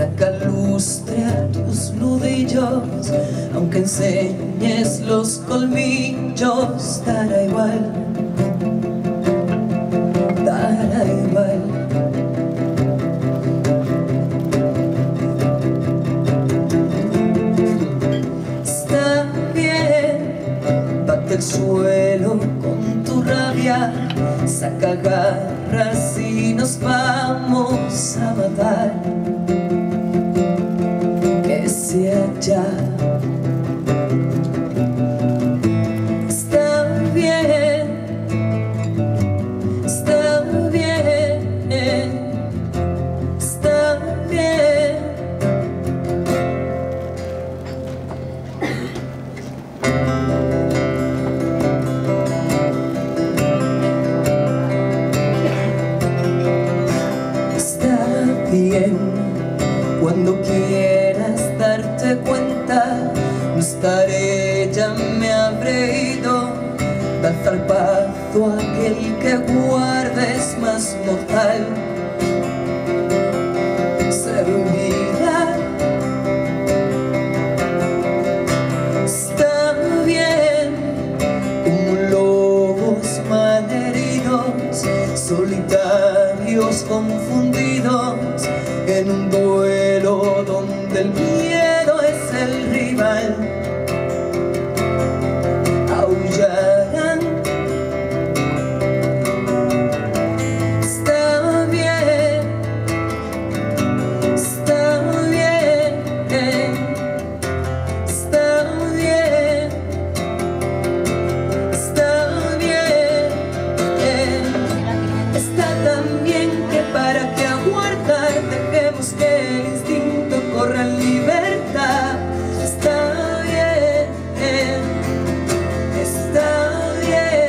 saca lustre a tus nudillos, aunque enseñes los colmillos, dará igual, dará igual. Está bien, bate el suelo con tu rabia, saca garras y nos vamos a matar. Que sea ya. Está bien, está bien, está bien. Bien, cuando quieras darte cuenta, no estaré, ya me habré ido. Da el zarpazo a aquel que guardes más mortal. Servirá. Está bien, como lobos malheridos, solitarios, confundidos, en un duelo donde el miedo es el rival. Aullarán. Está bien, está bien, está bien, está bien, está tan bien que para que aguardar dejemos que el instinto corra en libertad. Está bien, está bien.